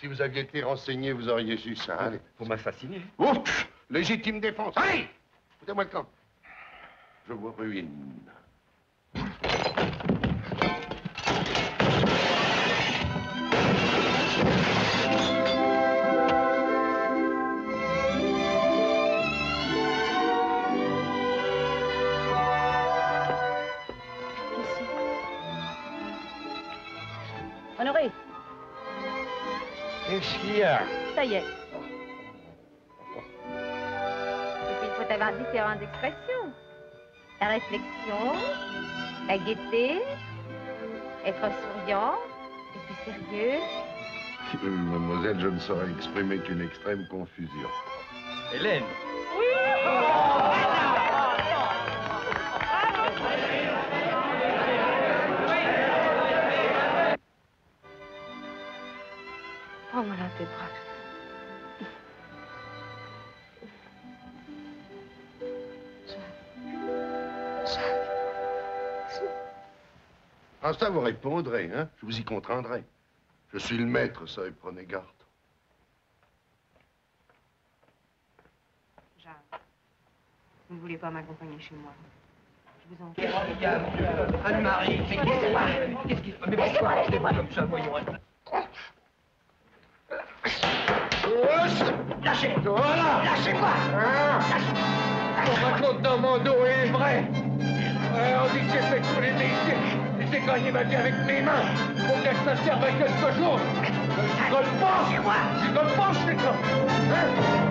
Si vous aviez été renseigné, vous auriez su ça. Allez. Pour m'assassiner. Ouf! Légitime défense. Allez! Foutez-moi le camp. Je vous ruine. Honoré. Qu'est-ce qu'il y a? Ça y est. Et puis, il faut avoir différentes expressions. La réflexion, la gaieté, être souriant, et puis sérieux. Mademoiselle, je ne saurais exprimer qu'une extrême confusion. Hélène. Prends-moi dans tes bras. À ça, vous répondrez, hein? Je vous y contraindrai. Je suis le maître, ça, et prenez garde. Jacques, vous ne voulez pas m'accompagner chez moi? Je vous en prie. Anne-Marie, mais qu'est-ce qui se passe? Mais pourquoi c'est pas comme ça, voyons. Lâchez! Voilà! Lâchez-moi! On raconte dans mon dos et est vrai! On dit que j'ai fait tous les métiers! J'ai gagné ma vie avec mes mains! Pour que ça serve à quelque chose! Je le pense! C'est moi! Je le pense, c'est toi! Hein?